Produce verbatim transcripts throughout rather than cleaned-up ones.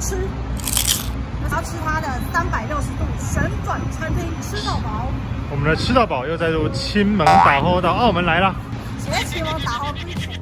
吃。要吃它的三百六十度旋转餐厅，吃到饱。 我们的吃到饱又再度亲门打后到澳门来了。 谢谢亲门打后。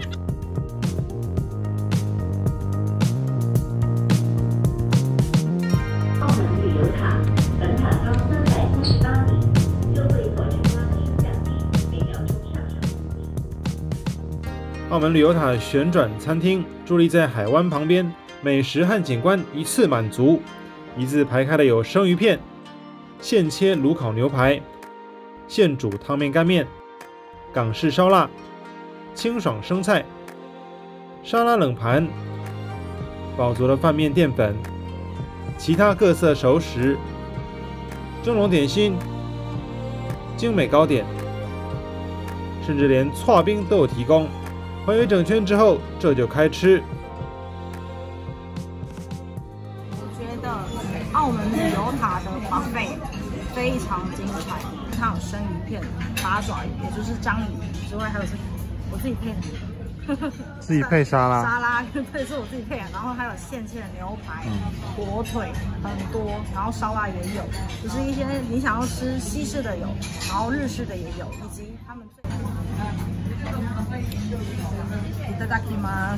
澳门旅游卡，本卡高三百三十八米，优惠左旋拉轻降低，每秒钟上升。 澳门旅游塔旋转餐厅伫立在海湾旁边，美食和景观一次满足。一字排开的有生鱼片、现切炉烤牛排、现煮汤面干面、港式烧腊、清爽生菜、沙拉冷盘、饱足的饭面淀粉、其他各色熟食、蒸笼点心、精美糕点，甚至连剉冰都有提供。环游整圈之后，这就开吃。 澳门旅游塔的 buffet 非常精彩，它有生鱼片、八爪鱼，也就是章鱼之外，还有是我自己配的， 自己配沙拉， 沙拉对，是我自己配的。然后还有现切的牛排、火腿很多，然后烧腊也有，就是一些你想要吃西式的有，然后日式的也有，以及他们最。いただきます。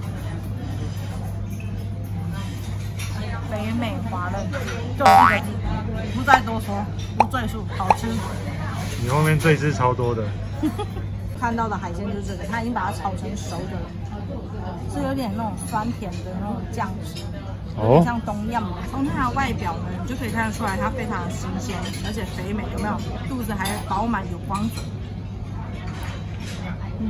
北美华人，就四个字，不再多说，不赘述，好吃。 你后面这只超多的。 看到的海鲜就是这个，它已经把它炒成熟的了，是有点那种酸甜的那种酱汁，有点像冬阴。从它的外表呢，你就可以看得出来它非常的新鲜，而且肥美，有没有？肚子还饱满有光泽。嗯。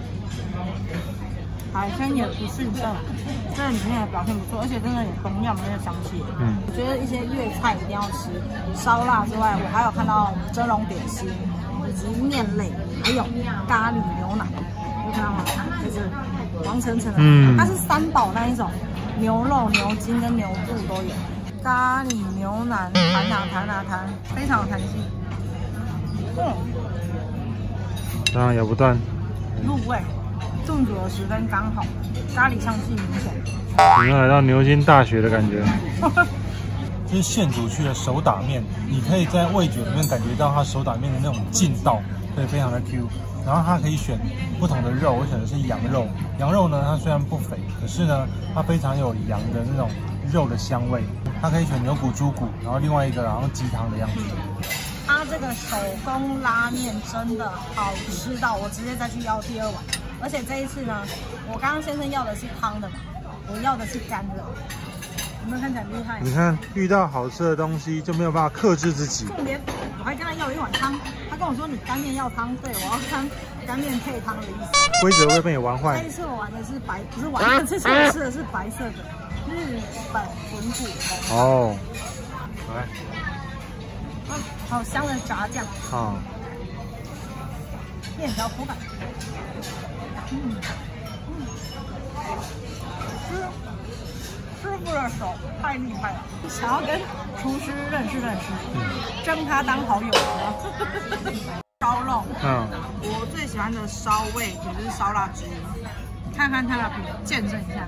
海鲜也不逊色，这里面的表现不错，而且真的有东阳的那个香气。嗯，我觉得一些粤菜一定要吃，烧腊之外，我还有看到蒸笼点心，以及面类，还有咖喱牛奶，你看到吗？就是黄澄澄的，嗯，它是三宝那一种，牛肉、牛筋跟牛肚都有。咖喱牛腩，弹啊弹啊弹，非常有弹性。嗯， 当然咬不断， 入味。炖煮的十分刚好，咖喱香气明显。 有没有来到牛津大学的感觉？这是现煮去的手打面，你可以在味觉里面感觉到它手打面的那种劲道，所以非常的 Q。然后它可以选不同的肉，我选的是羊肉。羊肉呢，它虽然不肥，可是呢，它非常有羊的那种肉的香味。它可以选牛骨、猪骨，然后另外一个然后鸡汤的样子。 它这个手工拉面真的好吃到我直接再去要第二碗。而且这一次呢，我刚刚先生要的是汤的嘛，我要的是干的，有没有看起来厉害？ 你看，遇到好吃的东西就没有办法克制自己。 重点，我还跟他要了一碗汤，他跟我说你干面要汤，对，我要干干面配汤的意思。 规则会被你玩坏。 这一次我玩的是白，不是玩，这次我吃的是白色的日本豚骨红。哦，来，啊，好香的炸酱。好。面条口感，嗯嗯，师师傅的手太厉害了，想要跟厨师认识认识，争他当好友啊！烧肉，嗯，我最喜欢的烧味也就是烧腊之一，看看它的皮，见证一下。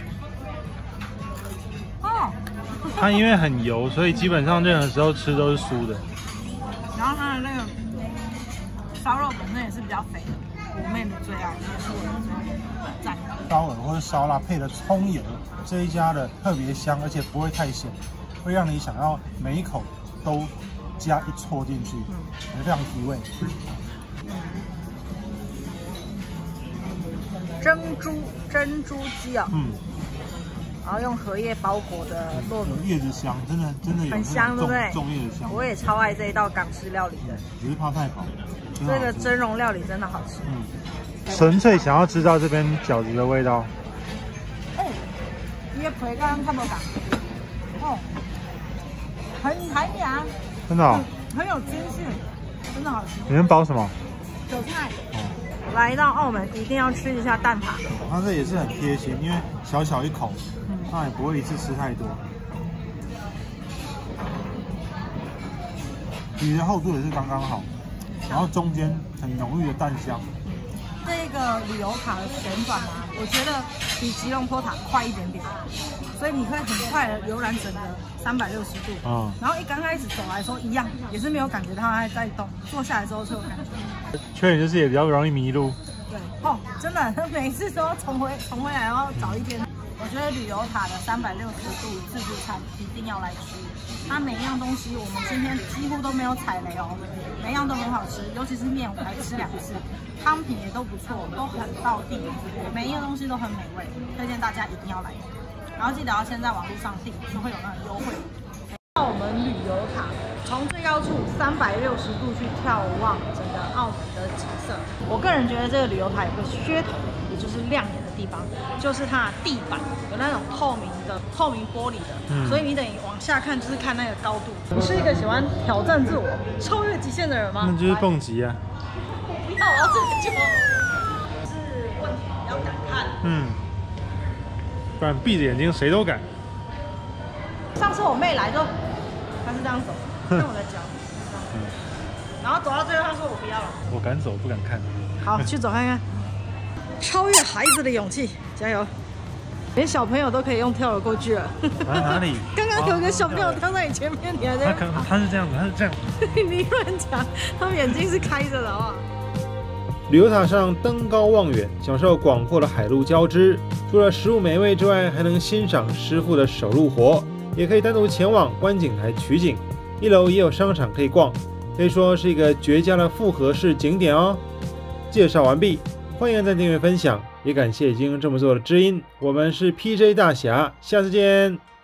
哦， 它因为很油，所以基本上任何时候吃都是酥的。 然后它的那个。烧肉本身也是比较肥的，我妹的最爱，也是我的最爱。赞。烧鹅或者烧腊配的葱油，这一家的特别香，而且不会太咸，会让你想要每一口都加一撮进去，嗯，也非常提味。珍珠珍珠鸡啊，嗯，然后用荷叶包裹的糯米，叶子香，真的真的有很香，对不对？粽叶的香。我也超爱这一道港式料理的，只是怕太饱。这个蒸笼料理真的好吃，嗯， 纯粹想要知道这边饺子的味道。 哎，你的皮刚刚看不感？哦，很弹牙， 真的、哦很，很有筋性，真的好吃。 你们包什么？ 韭菜。哦，来到澳门一定要吃一下蛋挞。 它这也是很贴心，因为小小一口，嗯，那也不会一次吃太多。皮的厚度也是刚刚好。然后中间很浓郁的蛋香。 这个旅游塔的旋转啊，我觉得比吉隆坡塔快一点点， 所以你会很快的游览整个三百六十度。哦。然后一刚开始走来的时候一样，也是没有感觉到它在动，坐下来之后就有感觉。 缺点就是也比较容易迷路。 对哦，真的，每次都重回重回来，然后找一天。我觉得旅游塔的三百六十度自助餐一定要来吃，它每一样东西我们今天几乎都没有踩雷哦，每一样都很好吃，尤其是面我还吃两次，汤品也都不错，都很道地，每一样东西都很美味，推荐大家一定要来。然后记得要先在网络上订，就会有那个优惠。到我们旅游塔，从最高处三百六十度去眺望整个澳门的景色。我个人觉得这个旅游塔有个噱头，也就是亮眼的地方，就是它的地板有那种透明的、透明玻璃的，嗯、所以你等于往下看就是看那个高度。你是一个喜欢挑战自我、超越极限的人吗？ 那就是蹦极啊！ 不要，我要自己救。是问题，要敢看。嗯。 不然闭着眼睛谁都敢。 上次我妹来就，她是这样走，看我的脚，嗯，然后走到最后她说我不要了。 我敢走不敢看。 好，去走看看，超越孩子的勇气，加油！连小朋友都可以用跳的过去了。 啊哪里？ 刚刚有个小朋友跳在你前面，你还在？ 他他是这样子，他是这样。 你乱讲，他们眼睛是开着的，好不好？ 旅游塔上登高望远，享受广阔的海陆交织。除了食物美味之外，还能欣赏师傅的手路活，也可以单独前往观景台取景。一楼也有商场可以逛，可以说是一个绝佳的复合式景点哦。介绍完毕，欢迎按赞、订阅、分享，也感谢已经这么做的知音。我们是 P J 大侠，下次见。